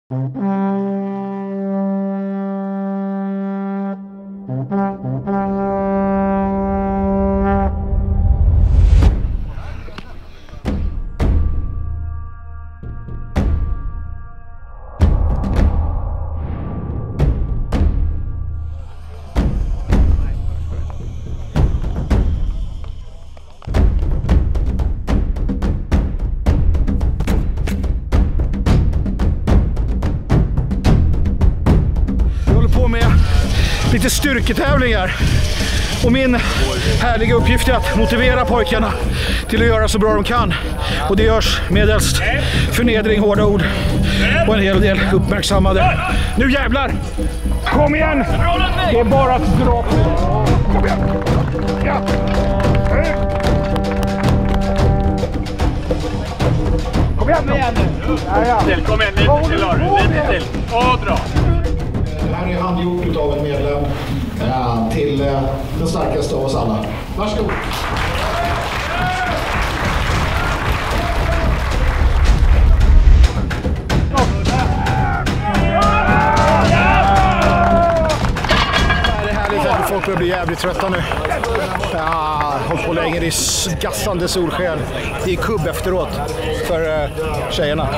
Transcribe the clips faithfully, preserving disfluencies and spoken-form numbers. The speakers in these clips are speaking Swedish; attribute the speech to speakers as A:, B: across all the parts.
A: Lite styrketävlingar och min härliga uppgift är att motivera pojkarna till att göra så bra de kan, och det görs medelst förnedring, hårda ord och en hel del uppmärksammade. Nu jävlar! Kom igen! Det är bara att dra på. Kom igen! Ja! Kom igen nu! Ja, ja.
B: Kom igen, lite till Larry, lite till. Och dra!
A: Det här är handgjort av en medlem eh, till eh, den starkaste av oss alla. Varsågod! Det är härligt att folk börjar bli jävligt trötta nu. Jag har hållit på länge, det är gassande solsken. Det är kubb efteråt för eh, tjejerna.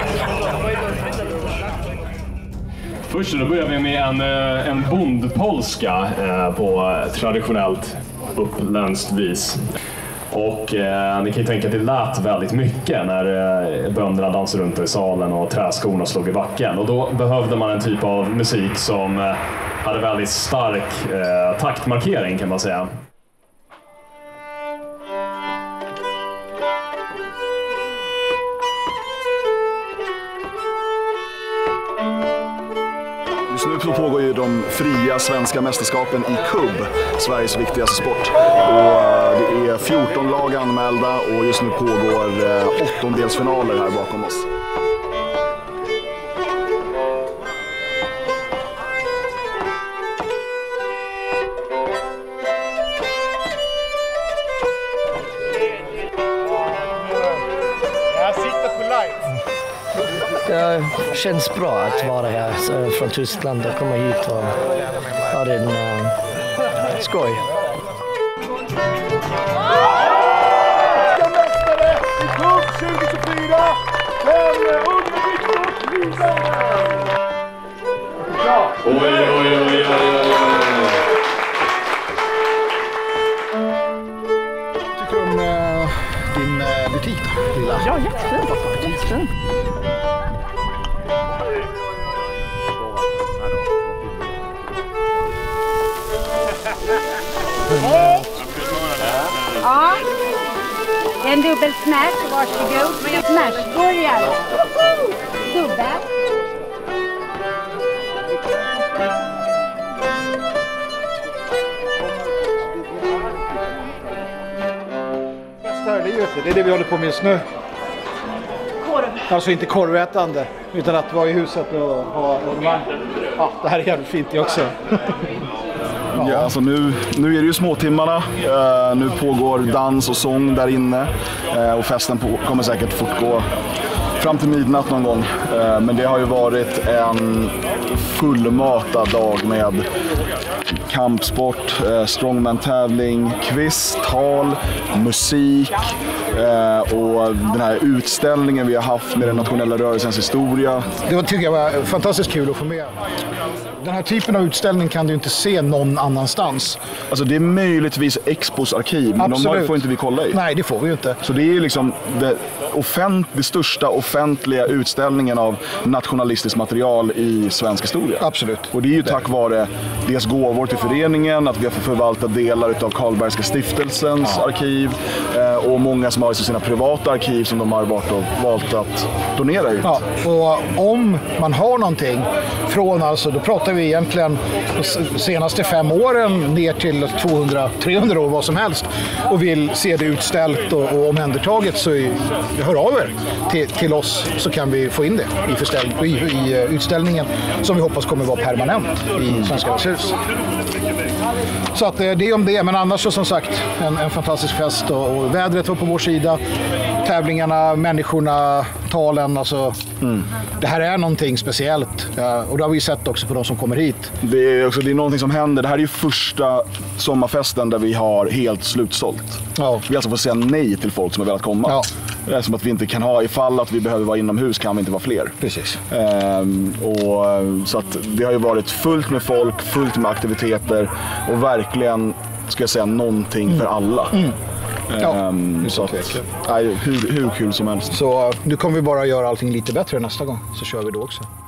B: Först då börjar vi med en, en bondpolska eh, på traditionellt uppländskt vis. Och eh, ni kan ju tänka att det lät väldigt mycket när eh, bönderna dansade runt i salen och träskorna slog i backen. Och då behövde man en typ av musik som eh, hade väldigt stark eh, taktmarkering, kan man säga.
C: Just nu så pågår ju de fria svenska mästerskapen i kubb, Sveriges viktigaste sport. Och det är fjorton lag anmälda och just nu pågår åttondelsfinaler här bakom oss.
A: Jag sitter på live.
D: Det känns bra att vara här från Tyskland och komma hit och ha en uh, skoj.
A: Mästare i kubb tjugo tjugofyra, den undervisningsliga!
B: Oj, oj, oj, oj, oj, oj.
A: Tycker du om uh, din uh, butik då, lilla?
E: Ja, jättefint. Jättefint.
F: Ja, en dubbel smash, varsågod. Smashburgare. Dubbel.
A: Det är ju det är det vi håller på med just nu. Korv. Alltså inte korvätande, utan att vara i huset och ha evenemang. Ja, det här är jävligt fint det också.
C: Ja, alltså nu, nu är det ju småtimmarna. Uh, nu pågår dans och sång där inne. Uh, och festen på, kommer säkert fortgå fram till midnatt någon gång. Uh, men det har ju varit en fullmatad dag med kampsport, uh, strongman-tävling, quiz, tal, musik. Uh, och den här utställningen vi har haft med den nationella rörelsens historia.
A: Det tycker jag var fantastiskt kul att få med. Den här typen av utställning kan du inte se någon annanstans.
C: Alltså det är möjligtvis Expos arkiv, men
A: Absolut.
C: de får inte vi kolla i.
A: Nej, det får vi ju inte.
C: Så det är liksom det, offent, det största offentliga utställningen av nationalistiskt material i svensk historia.
A: Absolut.
C: Och det är ju tack vare dels gåvor till föreningen, att vi har fått förvalta delar av Karlbergska stiftelsens ja. arkiv eh, och många som har sina privata arkiv som de har valt, och, valt att donera ut.
A: Ja, och om man har någonting från, alltså då pratar vi egentligen de senaste fem åren ner till tvåhundra till trehundra år, vad som helst, och vill se det utställt och, och omhändertaget, så är, hör av er till, till oss, så kan vi få in det i, förställ, i, i utställningen som vi hoppas kommer vara permanent i Svenska hus. Så att det är om det, men annars så som sagt en, en fantastisk fest och, och vädret var på vår sida. tävlingarna, människorna, talen. Alltså, mm. Det här är någonting speciellt. Ja, och det har vi sett också på de som kommer hit.
C: Det är, också, det är någonting som händer. Det här är ju första sommarfesten där vi har helt slutsålt. Ja. Vi alltså får säga nej till folk som har velat komma. Ja. Det är som att vi inte kan ha, ifall att vi behöver vara inomhus kan vi inte vara fler.
A: Precis.
C: Ehm, och, så att det har ju varit fullt med folk, fullt med aktiviteter och verkligen, ska jag säga, någonting mm. för alla. Mm.
A: Ja,
C: ehm, så att, nej, hur, hur kul som helst.
A: Så nu kommer vi bara göra allting lite bättre nästa gång, så kör vi då också.